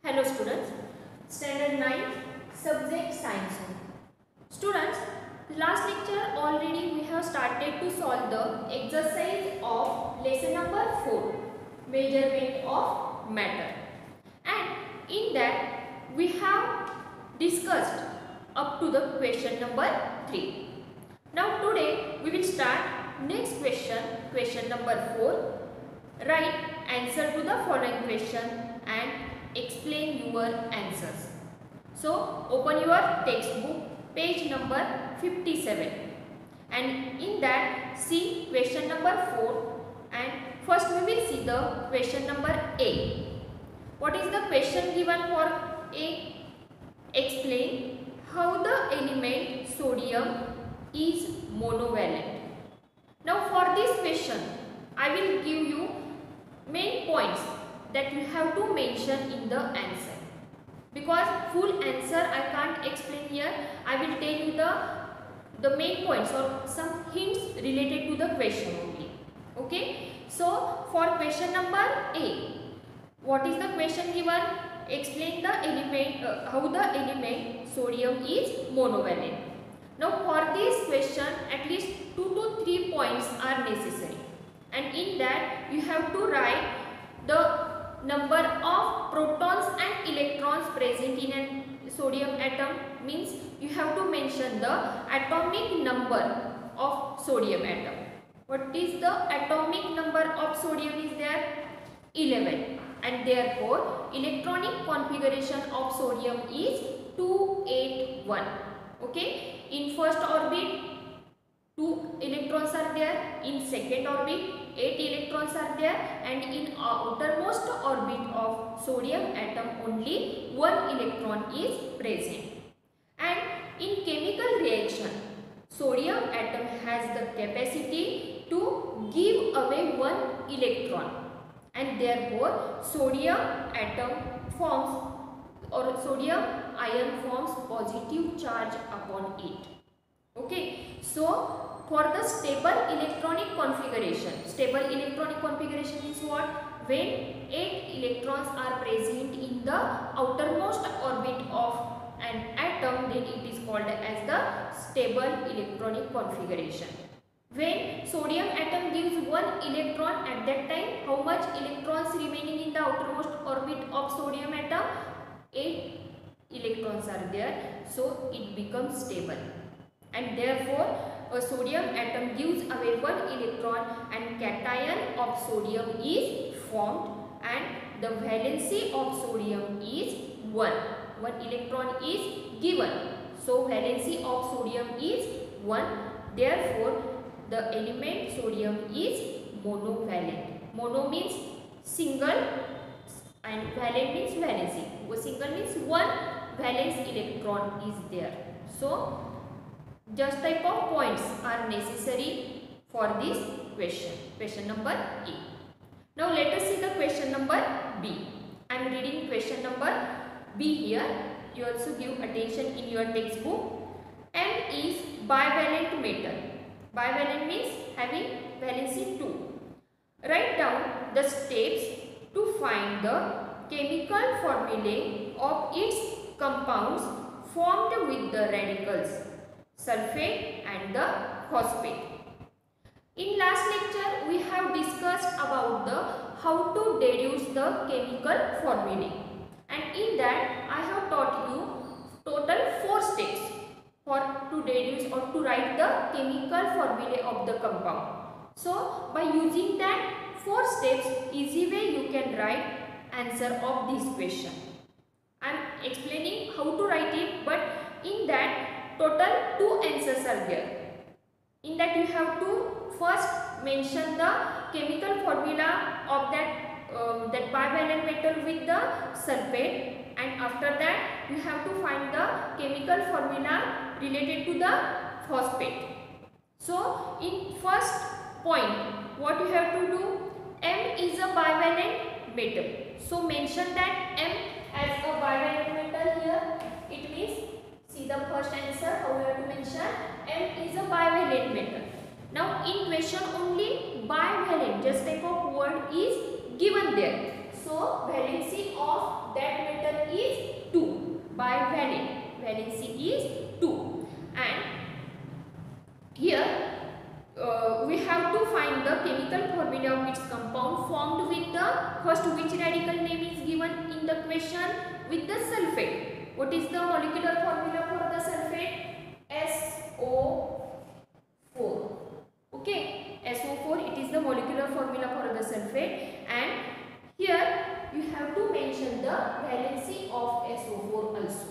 Hello students, standard 9 subject science. Students, last lecture already we have started to solve the exercise of lesson number 4, measurement of matter, and in that we have discussed up to the question number 3. Now today we will start next question number 4. Write answer to the following question and explain your answers. So open your textbook, page number 57, and in that see question number 4, and first we will see the question number A. What is the question given for A? Explain how the element sodium is monovalent. Now for this question I will give you main points that you have to mention in the answer, because full answer I can't explain here. I will tell you the main points or some hints related to the question only. Okay, so for question number A, what is the question given? Explain the element how the element sodium is monovalent. Now for this question at least 2 to 3 points are necessary, and in that you have to write the number of protons and electrons present in a sodium atom. Means you have to mention the atomic number of sodium atom. What is the atomic number of sodium is there? 11, and therefore electronic configuration of sodium is 281. Okay, in first orbit 2 electrons are there, in second orbit 8 electrons are there, and in outermost orbit of sodium atom only 1 electron is present. And in chemical reaction, sodium atom has the capacity to give away 1 electron, and therefore sodium atom forms or sodium ion forms positive charge upon it. Okay, so for the stable electronic configuration means what? When 8 electrons are present in the outermost orbit of an atom, then it is called as the stable electronic configuration. When sodium atom gives 1 electron, at that time how much electrons remaining in the outermost orbit of sodium atom? 8 electrons are there, so it becomes stable, and therefore a sodium atom gives away 1 electron and cation of sodium is formed, and the valency of sodium is 1. 1 electron is given, so valency of sodium is 1. Therefore the element sodium is monovalent. Mono means single and valent means valency. Single means 1 valence electron is there. So just type of points are necessary for this question number A. Now let us see the question number B. I am reading question number B here. You also give attention in your textbook. M is bivalent metal. Bivalent means having valency 2. Write down the steps to find the chemical formulae of its compounds formed with the radicals sulfate and the phosphate. In last lecture we have discussed about the how to deduce the chemical formulae, and in that I have taught you total 4 steps for to deduce or to write the chemical formulae of the compound. So by using that 4 steps, easy way you can write answer of this question. I am explaining how to write it, but in that total 2 answers are there. In that you have to first mention the chemical formula of that bivalent metal with the sulfate, and after that you have to find the chemical formula related to the phosphate. So in first point what you have to do? M is a bivalent metal. So mention that M as a bivalent metal here. It means, see the first answer how we have to mention M is a bivalent metal. Now in question only bivalent just type of word is given there. So valency of that metal first, which radical name is given in the question with the sulfate? What is the molecular formula for the sulfate? SO4. Okay, SO4, it is the molecular formula for the sulfate, and here you have to mention the valency of SO4 also.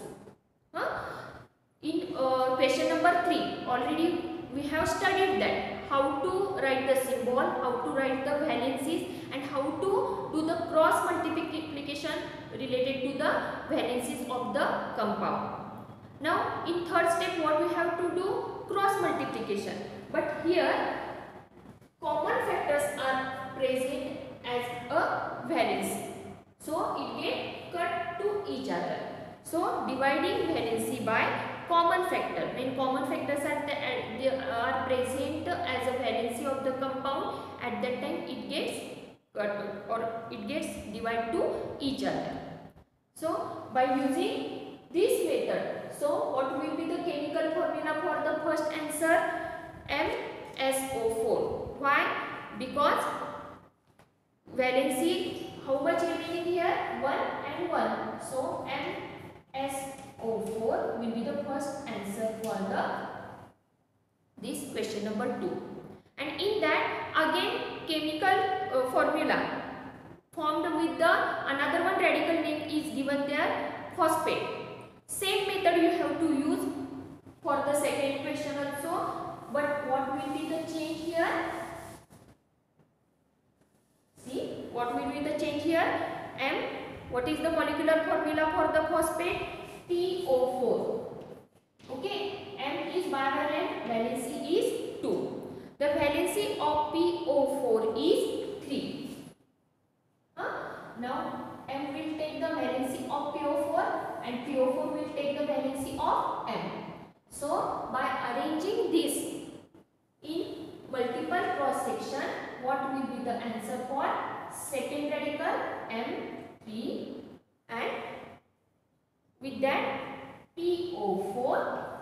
In question number 3, already we have studied that how to write the symbol, how to write the valencies, and how to do the cross multiplication related to the valencies of the compound. Now in third step, what we have to do? Cross multiplication. But here common factors are present as a valency, so it gets cut to each other. So dividing valency by common factor, when common factors are present as a valency of the compound, at that time it gets cut or it gets divided to each other. So by using this method, so what will be the chemical formula for the first answer? MsO4. Why? Because valency, how much remaining here? 1 and 1. So MsO4 will be the first answer for this question number 2. And in that, again chemical formula formed with the another one radical name is given there, phosphate. Same method you have to use for the second question also. But what will be the change here? See, what will be the change here? What is the molecular formula for the phosphate? PO4. Okay, M is bivalent, valency is 2. The valency of PO4 is 3. Now M will take the valency of PO4 and PO4 will take the valency of M. So by arranging this in multiple cross section, what will be the answer for second radical? M3, and with that PO4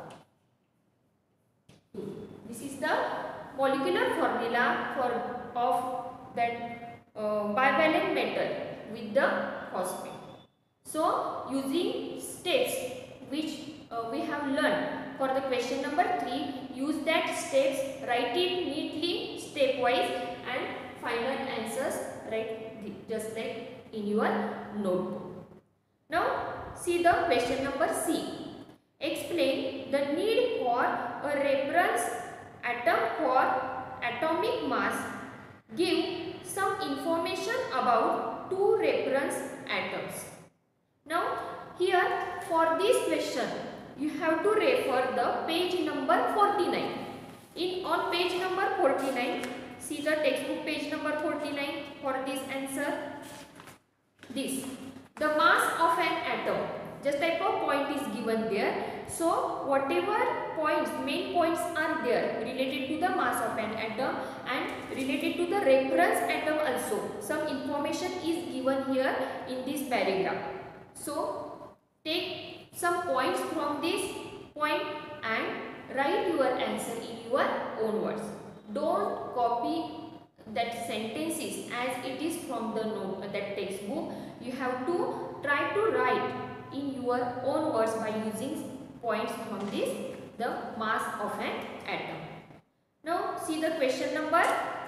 2. This is the molecular formula of that bivalent metal with the phosphate. So using steps which we have learned for the question number 3, use that steps, write it neatly stepwise, and final answers write just like in your notebook. Now see the question number C. Explain the need for a reference atom for atomic mass. Give some information about two reference atoms. Now here for this question you have to refer the page number 49. On page number 49, see the textbook page number 49 for this answer. This, the mass of an atom, just type of point is given there. So whatever points, main points are there related to the mass of an atom and related to the reference atom also, some information is given here in this paragraph. So take some points from this point and write your answer in your own words. Don't copy that sentences as it is from the that textbook. You have to try to write in your own words by using points from this, the mass of an atom. Now see the question number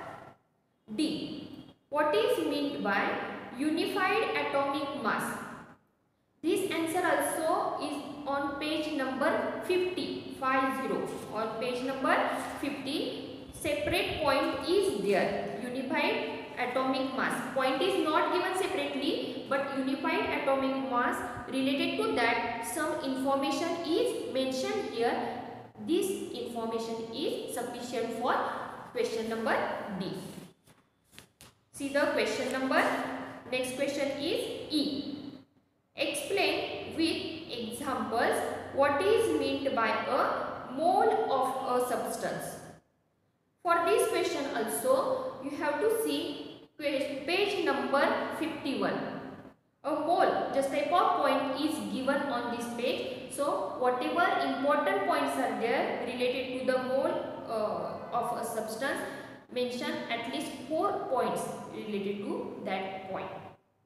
D. What is meant by unified atomic mass? This answer also is on page number 50. On page number 50, separate point is there. Unified atomic mass. Point is not given separately, but unified atomic mass, related to that some information is mentioned here. This information is sufficient for question number D. See the question number. Next question is E. Explain with examples what is meant by a mole of a substance. For this question also you have to see page number 51. A mole, just type of point is given on this page. So whatever important points are there related to the mole of a substance, mention at least 4 points related to that point.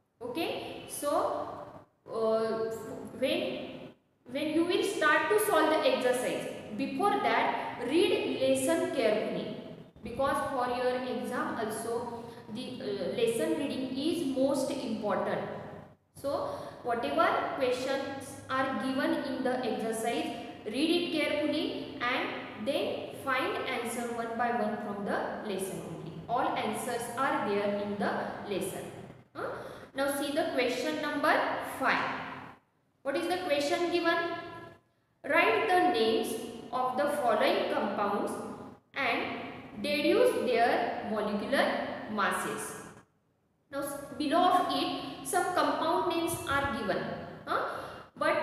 when you will start to solve the exercise, before that read lesson carefully, because for your exam also the lesson reading is most important. So whatever questions are given in the exercise, read it carefully and then find answer one by one from the lesson only. All answers are there in the lesson. Now see the question number 5. What is the question given? Write the names of the following compounds and deduce their molecular masses. Now below of it some compound names are given, but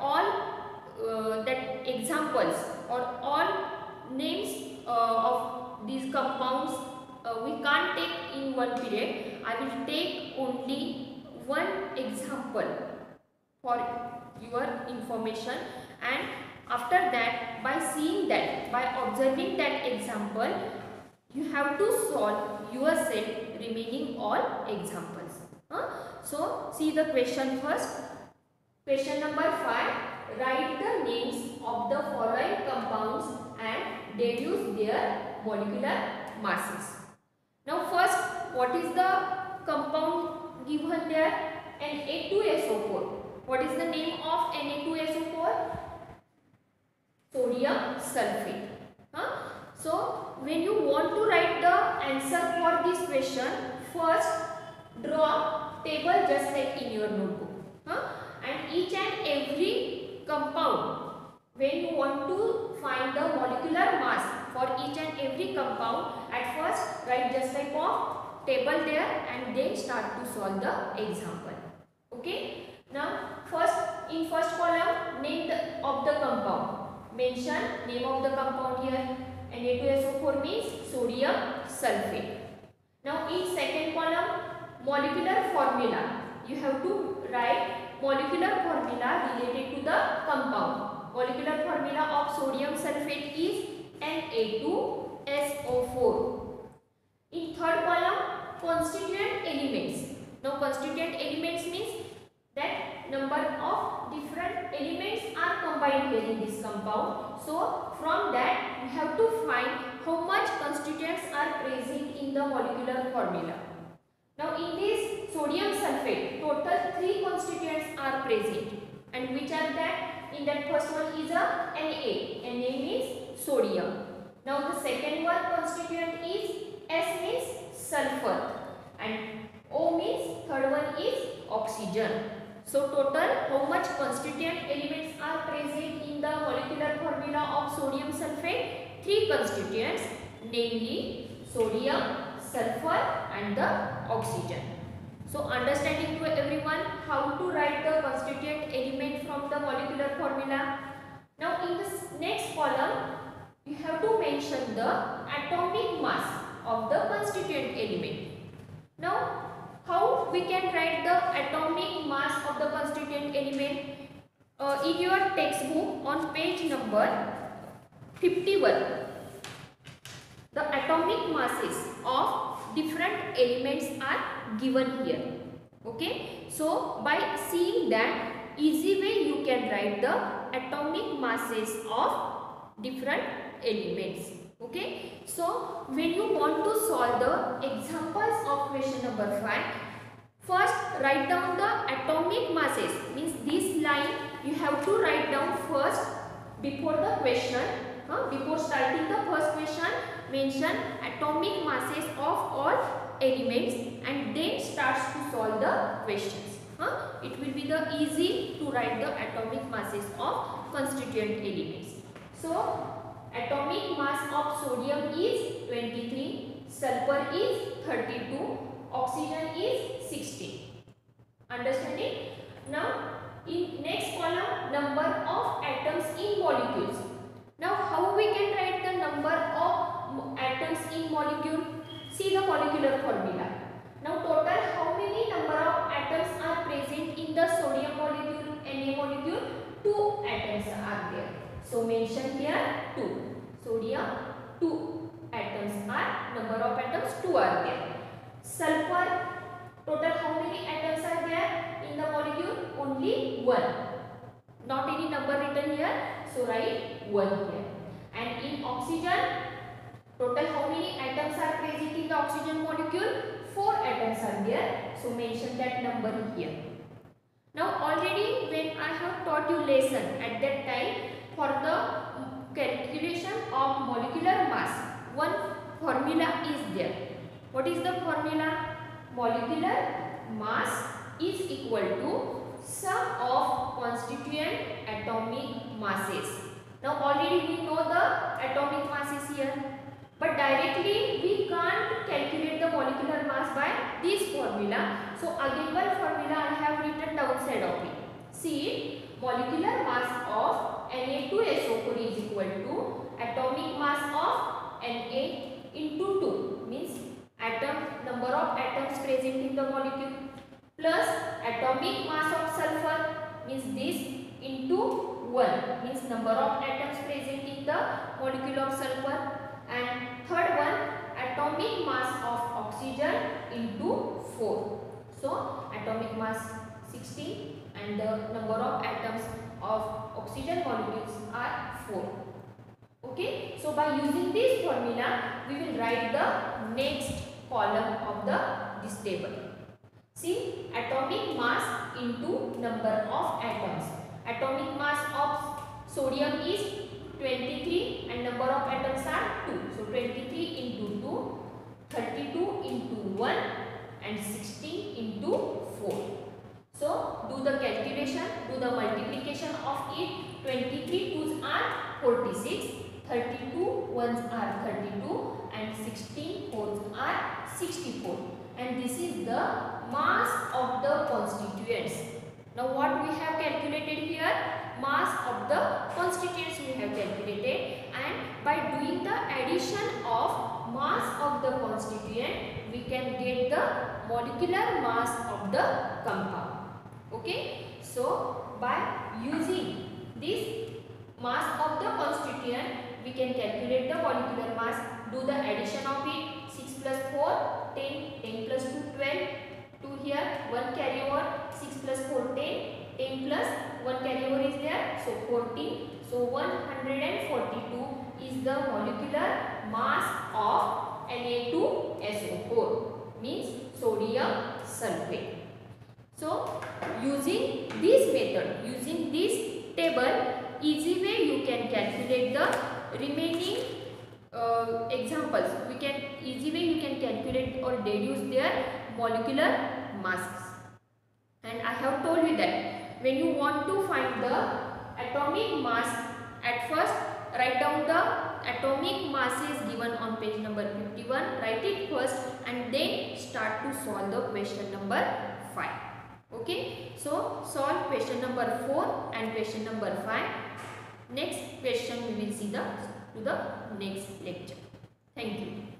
all that examples or all names of these compounds we can't take in one period. I will take only one example for your information, and after that, by seeing that, by observing that example, you have to solve yourself remaining all examples. So see the question first. Question number 5. Write the names of the following compounds and deduce their molecular masses. Now first, what is the compound given there? Na2SO4. What is the name of Na2SO4? Sodium sulfate. So when you want to write the answer for this question, first draw table just like in your notebook. And each and every compound, when you want to find the molecular mass for each and every compound, at first write just like of table there and then start to solve the example. Okay. Now first, in first column, name of the compound. Mention name of the compound here. Na2SO4 means sodium sulfate. Now in second column, molecular formula. You have to write molecular formula related to the compound. Molecular formula of sodium sulfate is Na2SO4. In third column, constituent elements. Now constituent elements means that number of different elements are combined here in this compound. So from that we have to find how much constituents are present in the molecular formula. Now in this sodium sulfate, total 3 constituents are present, and which are that? In that first one is a Na. Na means sodium. Now the second one constituent is S means sulfur, and O means third one is oxygen. So total how much constituent elements are present in the molecular formula of sodium sulfate? 3 constituents, namely sodium, sulfur and the oxygen. So understanding to everyone how to write the constituent element from the molecular formula. Now in this next column you have to mention the atomic mass of the constituent element. Now how we can write the atomic mass of the constituent element? In your textbook on page number 51, the atomic masses of different elements are given here. Okay, so by seeing that, easy way you can write the atomic masses of different elements. Okay, so when you want to solve the examples of question number 5, first write down the atomic masses, means this line you have to write down first before the question. Before starting the first question, mention atomic masses of all elements and then starts to solve the questions. It will be the easy to write the atomic masses of constituent elements. So atomic mass of sodium is 23, sulfur is 32, oxygen is 16. Understanding? Now in next column, number of atoms in molecules. Now how we can write the number of atoms in molecule? See the molecular formula. Now total how many number of atoms are present in the sodium molecule, Na molecule? 2 atoms are there. So mention here 2. Sodium 2 atoms are, number of atoms 2 are there. Sulfur, total how many atoms are there in the molecule? Only 1. not any number written here, so write 1 here. And in oxygen, total how many atoms are present in the oxygen molecule? 4 atoms are there, so mention that number here. Now already when I have taught you lesson, at that time for the calculation of molecular mass, one formula is there. What is the formula? Molecular mass is equal to sum of constituent atomic masses. Now already we know the atomic masses here, but directly we can't calculate the molecular mass by this formula. So again one formula I have written downside of it. See, molecular mass of Na2SO4 is equal to atomic mass of Na into 2, means number of atoms present in the molecule, plus atomic mass of sulfur, means this, into 1, means number of atoms present in the molecule of sulfur, and third one, atomic mass of oxygen into 4. So atomic mass 16 and the number of atoms of oxygen molecules are 4. Okay, so by using this formula we will write the next column of this table. See, atomic mass into number of atoms. Atomic mass of sodium is 23 and number of atoms are 2. So 23 into 2, 32 into 1 and 16 into 4. So do the calculation, do the multiplication of it. 23 2s are 46, 32 1s are 32 and 16 4s are 64. And this is the mass of the constituents. Now what we have calculated here? Mass of the constituents we have calculated, and by doing the addition of mass of the constituent we can get the molecular mass of the compound. Okay, so by using this mass of the constituent we can calculate the molecular mass. Do the addition of it. 6 plus 4 10, 10 plus 2 12, 2 here, 1 carry over, 6 plus 4 10, 10 plus 1 carry over is there, so 14. So 142 is the molecular mass of Na2SO4, means sodium sulfate. So using this method, using this table, easy way you can calculate the remaining examples. Easy way you can calculate or deduce their molecular masses. And I have told you that when you want to find the atomic mass, at first write down the atomic masses given on page number 51, write it first and then start to solve the question number 5. Okay, so solve question number 4 and question number 5. Next question we will see to the next lecture. Thank you.